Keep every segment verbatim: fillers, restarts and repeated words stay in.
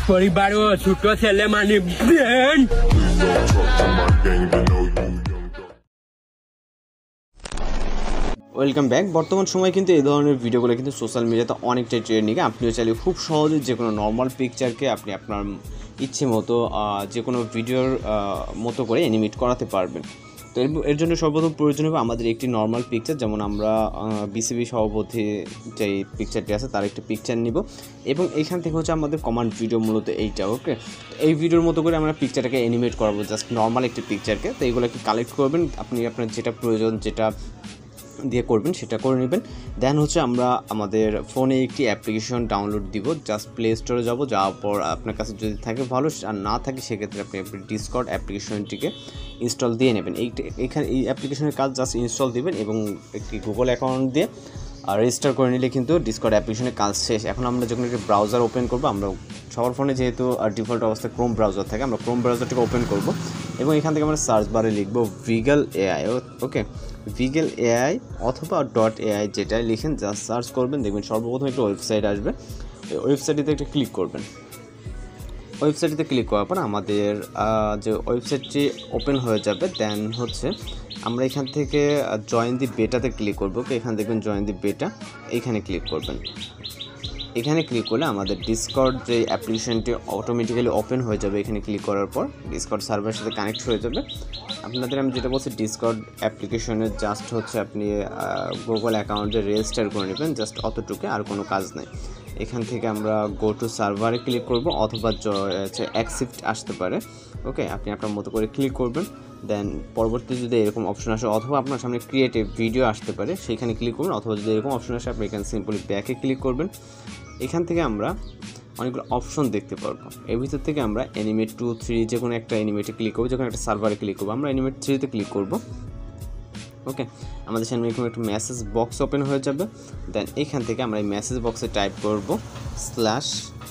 পরিবার ও ছোট ছেলে মানে ব্রেন। Welcome back. বর্তমান সময় কিন্তু এই ধরনের ভিডিওগুলো কিন্তু সোশ্যাল মিডিয়াতে অনেকটাই ট্রেন্ডিং। আপনিও চাইলে খুব সহজে যে কোনো নর্মাল পিকচারকে আপনি আপনার ইচ্ছে মতো যে কোনো ভিডিওর মতো করে অ্যানিমেট করাতে পারবেন। তো এর জন্য সর্বপ্রথম প্রয়োজন হবে আমাদের একটি নর্মাল পিকচার, যেমন আমরা বিসিবি সভাপতি যে পিকচারটি আছে তার একটি পিকচার নিব এবং এইখান থেকে হচ্ছে আমাদের কমান্ড ভিডিও মূলত এইটা। ওকে, এই ভিডিওর মতো করে আমরা পিকচারটাকে অ্যানিমেট করাবো, জাস্ট নর্মাল একটি পিকচারকে। তো এইগুলোকে কালেক্ট করবেন, আপনি আপনার যেটা প্রয়োজন যেটা দিয়ে করবেন সেটা করে নেবেন। দেন হচ্ছে আমরা আমাদের ফোনে একটি অ্যাপ্লিকেশন ডাউনলোড দিব, জাস্ট প্লে স্টোরে যাব, যাওয়ার পর আপনার কাছে যদি থাকে ভালো, আর না থাকে সেক্ষেত্রে আপনি ডিসকর্ড অ্যাপ্লিকেশনটিকে ইনস্টল দিয়ে নেবেন। এই এখানে এই অ্যাপ্লিকেশনের কাজ জাস্ট ইনস্টল দিবেন এবং একটি গুগল অ্যাকাউন্ট দিয়ে রেজিস্টার করে নিলে কিন্তু ডিসকর্ড অ্যাপ্লিকেশনের কাজ শেষ। এখন আমরা যখন একটি ব্রাউজার ওপেন করবো, আমরা সবার ফোনে যেহেতু ডিফল্ট অবস্থায় ক্রোম ব্রাউজার থাকে, আমরা ক্রোম ব্রাউজারটিকে ওপেন করব এবং এখান থেকে আমরা সার্চ বারে লিখবো Viggle AI. Okay, Viggle AI অথবা ডট এআই যেটা লিখেন জাস্ট সার্চ করবেন, দেখবেন সর্বপ্রথম একটা ওয়েবসাইট আসবে। এই ওয়েবসাইটটিতে একটা ক্লিক করবেন। ওয়েবসাইটটিতে ক্লিক করার পর আমাদের যে ওয়েবসাইটটি ওপেন হয়ে যাবে। দেন হচ্ছে আমরা এখান থেকে জয়েন দি বেটাতে ক্লিক করবো। ওকে, এখানে দেখবেন জয়েন দি বেটা, এইখানে ক্লিক করবেন। এখানে ক্লিক করলে আমাদের ডিসকর্ড যে অ্যাপ্লিকেশনটি অটোমেটিক্যালি ওপেন হয়ে যাবে। এখানে ক্লিক করার পর ডিসকর্ড সার্ভারের সাথে কানেক্ট হয়ে যাবে। আপনাদের আমি যেটা বলছি, ডিসকর্ড অ্যাপ্লিকেশনের জাস্ট হচ্ছে আপনি গুগল অ্যাকাউন্টে রেজিস্টার করে নেবেন, জাস্ট অতটুকু, আর কোনো কাজ নেই। এখান থেকে আমরা গো টু সার্ভারে ক্লিক করব অথবা অ্যাকসেপ্ট আসতে পারে। ওকে, আপনি আপনার মতো করে ক্লিক করবেন। দেন পরবর্তী যদি এরকম অপশন আসে অথবা আপনার সামনে ক্রিয়েটিভ ভিডিও আসতে পারে, সেইখানে ক্লিক করবেন, অথবা যদি এরকম অপশন আসে আপনি এখানে সিম্পলি ব্যাকে ক্লিক করবেন। এখান থেকে আমরা অনেকগুলো অপশন দেখতে পারবো। এর ভিতর থেকে আমরা অ্যানিমেট টু থ্রি যে কোনো একটা অ্যানিমেটে ক্লিক করবো, যে কোনো একটা সার্ভারে ক্লিক করবো। আমরা অ্যানিমেট থ্রিতে ক্লিক করবো। ওকে, আমাদের সামনে এরকম একটা মেসেজ বক্স ওপেন হয়ে যাবে। দেন এখান থেকে আমরা এই মেসেজ বক্সে টাইপ করব slash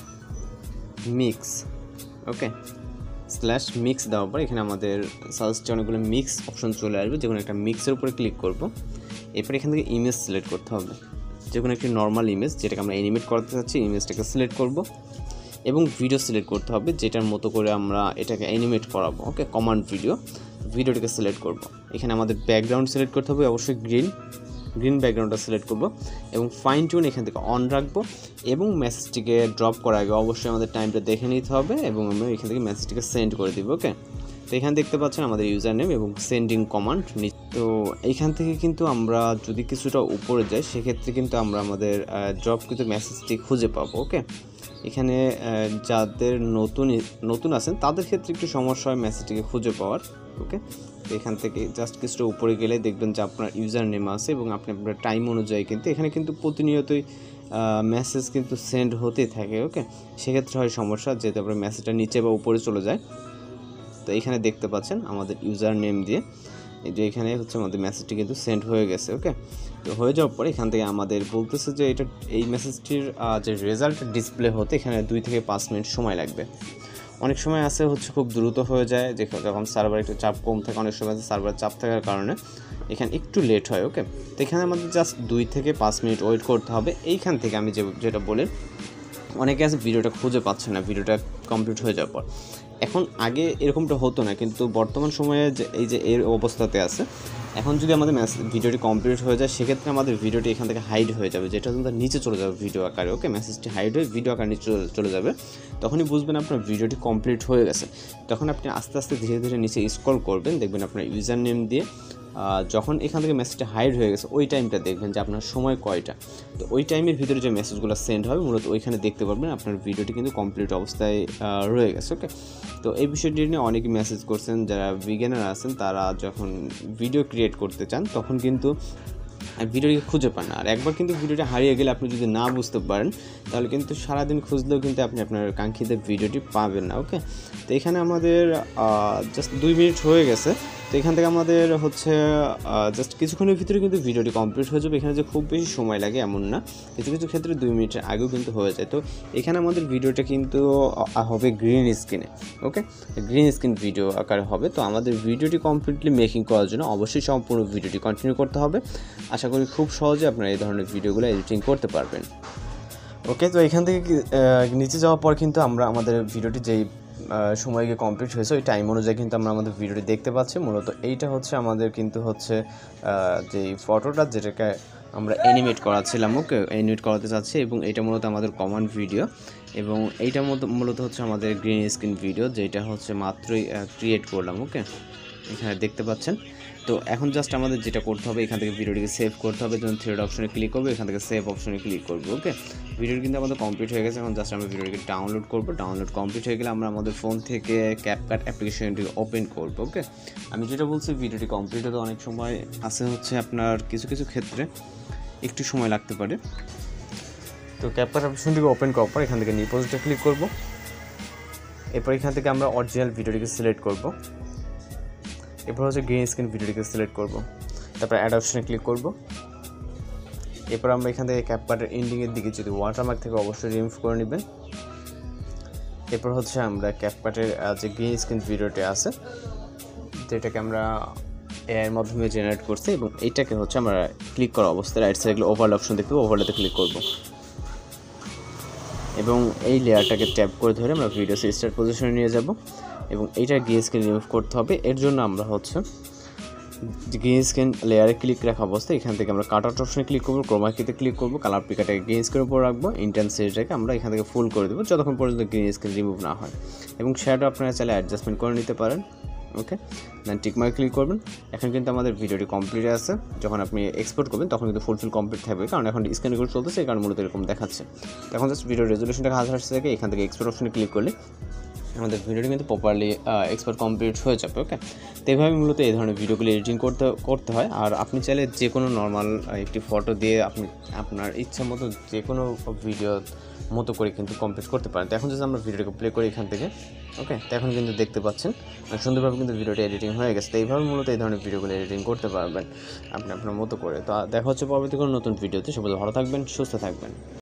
mix. Okay, slash mix দেওয়ার পর এখানে আমাদের সার্চে অনেকগুলো মিক্স অপশন চলে আসবে, যে কোনো একটা মিক্সের উপরে ক্লিক করব। এরপর এখান থেকে ইমেজ সিলেক্ট করতে হবে, যে কোনো একটি নর্মাল ইমেজ যেটাকে আমরা অ্যানিমেট করতে চাচ্ছি, ইমেজটাকে সিলেক্ট করব এবং ভিডিও সিলেক্ট করতে হবে যেটার মতো করে আমরা এটাকে অ্যানিমেট করাবো। ওকে, কমান্ড ভিডিও, ভিডিওটাকে সিলেক্ট করব। এখানে আমাদের ব্যাকগ্রাউন্ড সিলেক্ট করতে হবে, অবশ্যই গ্রিন গ্রিন ব্যাকগ্রাউন্ডটা সিলেক্ট করব এবং ফাইন টিউন এখান থেকে অন রাখবো এবং মেসেজটিকে ড্রপ করার আগে অবশ্যই আমাদের টাইমটা দেখে নিতে হবে এবং আমরা এখান থেকে মেসেজটিকে সেন্ড করে দিব। ওকে, তো এখানে দেখতে পাচ্ছেন আমাদের ইউজার নেম এবং সেন্ডিং কমান্ড। তো এইখান থেকে কিন্তু আমরা যদি কিছুটা উপরে যাই সেক্ষেত্রে কিন্তু আমরা আমাদের ড্রপ কিন্তু মেসেজটি খুঁজে পাবো। ওকে, এখানে যাদের নতুন নতুন আছেন তাদের ক্ষেত্রে একটু সমস্যা হয় মেসেজটিকে খুঁজে পাওয়ার। ওকে, তো এখান থেকে জাস্ট কিছুটা উপরে গেলে দেখবেন যে আপনার ইউজার নেম আছে এবং আপনি আপনার টাইম অনুযায়ী কিন্তু এখানে কিন্তু প্রতিনিয়তই মেসেজ কিন্তু সেন্ড হতেই থাকে। ওকে, সেক্ষেত্রে হয় সমস্যা, যেহেতু আপনার মেসেজটা নিচে বা উপরে চলে যায়। তো এখানে দেখতে পাচ্ছেন আমাদের ইউজার নেম দিয়ে এই যে এখানে হচ্ছে আমাদের মেসেজটি কিন্তু সেন্ড হয়ে গেছে। ওকে, তো হয়ে যাওয়ার পরে এখান থেকে আমাদের বলতেছে যে এটা এই মেসেজটির যে রেজাল্ট ডিসপ্লে হতে এখানে দুই থেকে পাঁচ মিনিট সময় লাগবে। অনেক সময় আছে হচ্ছে খুব দ্রুত হয়ে যায়, যে যখন সার্ভার একটু চাপ কম থাকে, অনেক সময় সার্ভার চাপ থাকার কারণে এখানে একটু লেট হয়। ওকে, তো এখানে আমাদের জাস্ট দুই থেকে পাঁচ মিনিট ওয়েট করতে হবে। এইখান থেকে আমি যে যেটা বলি, অনেকে আছে ভিডিওটা খুঁজে পাচ্ছে না ভিডিওটা কমপ্লিট হয়ে যাওয়ার পর। এখন আগে এরকমটা হতো না, কিন্তু বর্তমান সময়ে যে এই যে এর অবস্থাতে আছে, এখন যদি আমাদের ভিডিওটি কমপ্লিট হয়ে যায় সেক্ষেত্রে আমাদের ভিডিওটি এখান থেকে হাইড হয়ে যাবে, যেটা কিন্তু নিচে চলে যাবে ভিডিও আকারে। ওকে, মেসেজটি হাইড হয়ে ভিডিও আকারে নিচে চলে যাবে, তখনই বুঝবেন আপনার ভিডিওটি কমপ্লিট হয়ে গেছে। তখন আপনি আস্তে আস্তে ধীরে ধীরে নিচে স্ক্রল করবেন, দেখবেন আপনার ইউজার নেম দিয়ে যখন এখান থেকে মেসেজটা হাইড হয়ে গেছে ওই টাইমটা দেখবেন যে আপনার সময় কয়টা। তো ওই টাইমের ভিতরে যে মেসেজগুলো সেন্ড হবে মূলত ওইখানে দেখতে পারবেন আপনার ভিডিওটি কিন্তু কমপ্লিট অবস্থায় রয়ে গেছে। ওকে, তো এই বিষয়টি নিয়ে অনেকেই মেসেজ করছেন, যারা বিগিনার আছেন তারা যখন ভিডিও ক্রিয়েট করতে চান তখন কিন্তু ভিডিওটি খুঁজে পান না। আর একবার কিন্তু ভিডিওটি হারিয়ে গেলে আপনি যদি না বুঝতে পারেন তাহলে কিন্তু সারাদিন খুঁজলেও কিন্তু আপনি আপনার কাঙ্ক্ষিত ভিডিওটি পাবেন না। ওকে, তো এখানে আমাদের জাস্ট দুই মিনিট হয়ে গেছে। তো এখান থেকে আমাদের হচ্ছে জাস্ট কিছুক্ষণের ভিতরে কিন্তু ভিডিওটি কমপ্লিট হয়ে যাবে। এখানে যে খুব বেশি সময় লাগে এমন না, কিছু কিছু ক্ষেত্রে দুই মিনিটের আগেও কিন্তু হয়ে যায়। তো এখানে আমাদের ভিডিওটা কিন্তু হবে গ্রিন স্ক্রিনে। ওকে, গ্রিন স্ক্রিন ভিডিও আকারে হবে। তো আমাদের ভিডিওটি কমপ্লিটলি মেকিং করার জন্য অবশ্যই সম্পূর্ণ ভিডিওটি কন্টিনিউ করতে হবে। আশা করি খুব সহজে আপনারা এই ধরনের ভিডিওগুলো এডিটিং করতে পারবেন। ওকে, তো এখান থেকে নিচে যাওয়ার পর কিন্তু আমরা আমাদের ভিডিওটি যেই সময় গিয়ে কমপ্লিট হয়েছে ওই টাইম অনুযায়ী কিন্তু আমরা আমাদের ভিডিওটি দেখতে পাচ্ছি। মূলত এইটা হচ্ছে আমাদের কিন্তু হচ্ছে যেই ফটোটা যেটাকে আমরা অ্যানিমেট করাচ্ছিলাম, ওকে অ্যানিমেট করাতে চাচ্ছি, এবং এটা মূলত আমাদের কমন ভিডিও, এবং এইটা মূলত হচ্ছে আমাদের গ্রিন স্ক্রিন ভিডিও যেটা হচ্ছে মাত্রই ক্রিয়েট করলাম। ওকে, এখানে দেখতে পাচ্ছেন। তো এখন জাস্ট আমাদের যেটা করতে হবে, এখান থেকে ভিডিওটিকে সেভ করতে হবে। যখন থ্রেড অপশনে ক্লিক করবো, এখান থেকে সেভ অপশনে ক্লিক করবো। ওকে, ভিডিওটি কিন্তু আমাদের কমপ্লিট হয়ে গেছে। এখন জাস্ট আমরা ভিডিওটিকে ডাউনলোড করবো। ডাউনলোড কমপ্লিট হয়ে গেলে আমরা আমাদের ফোন থেকে ক্যাপকাট অ্যাপ্লিকেশনটি ওপেন করবো। ওকে, আমি যেটা বলছি ভিডিওটি কমপ্লিট হতে অনেক সময় আসে হচ্ছে আপনার কিছু কিছু ক্ষেত্রে একটু সময় লাগতে পারে। তো ক্যাপকাট অ্যাপ্লিকেশনটিকে ওপেন করার পর এখান থেকে নিউ প্রজেক্টে ক্লিক করবো। এরপর এখান থেকে আমরা অরিজিনাল ভিডিওটিকে সিলেক্ট করবো। এরপর হচ্ছে গ্রিন স্ক্রিন ভিডিওটিকে সিলেক্ট করব, তারপর অ্যাড অপশনে ক্লিক করব। এরপর আমরা এখান থেকে ক্যাপকাটের এন্ডিংয়ের দিকে যদি ওয়াটারমার্ক থেকে অবশ্যই রিমুভ করে নেবেন। এরপর হচ্ছে আমরা ক্যাপকাটের যে গ্রিন স্ক্রিন ভিডিওটি আছে যেটাকে আমরা এআইয়ের মাধ্যমে জেনারেট করছি, এবং এইটাকে হচ্ছে আমরা ক্লিক করা অবস্থায় রাইট সাইডে ওভারলে অপশন দেখতে পাবো, ওভারলেতে ক্লিক করব, এবং এই লেয়ারটাকে ট্যাপ করে ধরে আমরা ভিডিও স্টার্ট পজিশনে নিয়ে যাব, এবং এইটা গ্রিন স্ক্রিন রিমুভ করতে হবে। এর জন্য আমরা হচ্ছে গ্রিন স্ক্রিন লেয়ারে ক্লিক রাখা অবস্থায় এখান থেকে আমরা কাট আউট অপশনে ক্লিক করবো, ক্রোমা কিতে ক্লিক করবো, কালার পিকারটাকে গ্রিন স্ক্রিনের উপর রাখবো, ইন্টেন্সিটিটাকে আমরা এখান থেকে ফুল করে দেবো যতক্ষণ পর্যন্ত গ্রিন স্ক্রিন রিমুভ না হয়, এবং শ্যাডো আপনারা চাইলে অ্যাডজাস্টমেন্ট করে নিতে পারেন। ওকে, দেন টিকমার্ক ক্লিক করবেন। এখন কিন্তু আমাদের ভিডিওটি কমপ্লিট আছে। যখন আপনি এক্সপোর্ট করবেন তখন কিন্তু ফুলফিল কমপ্লিট থাকবে, কারণ এখন স্ক্যান রেকর্ড চলতেছে, এই কারণে মূলত এরকম দেখাচ্ছে। তখন জাস্ট ভিডিও রেজলিউশনটাকে হাজার হাজার থেকে এখান থেকে এক্সপোর্ট অপশনে ক্লিক করলে আমাদের ভিডিওটি কিন্তু প্রপারলি এক্সপোর্ট কমপ্লিট হয়ে যাবে। ওকে, তো এইভাবে মূলত এই ধরনের ভিডিওগুলি এডিটিং করতে করতে হয়। আর আপনি চাইলে যে কোনো নর্মাল একটি ফটো দিয়ে আপনি আপনার ইচ্ছা মতো যে কোনো ভিডিও মতো করে কিন্তু কমপ্লিট করতে পারেন। তো এখন যদি আমরা ভিডিওটাকে প্লে করি এখান থেকে, ওকে, তো এখন কিন্তু দেখতে পাচ্ছেন সুন্দরভাবে কিন্তু ভিডিওটি এডিটিং হয়ে গেছে। তো এইভাবে মূলত এই ধরনের ভিডিওগুলো এডিটিং করতে পারবেন আপনি আপনার মতো করে। তো দেখা হচ্ছে পরবর্তী কোনো নতুন ভিডিওতে। সবাই ভালো থাকবেন, সুস্থ থাকবেন।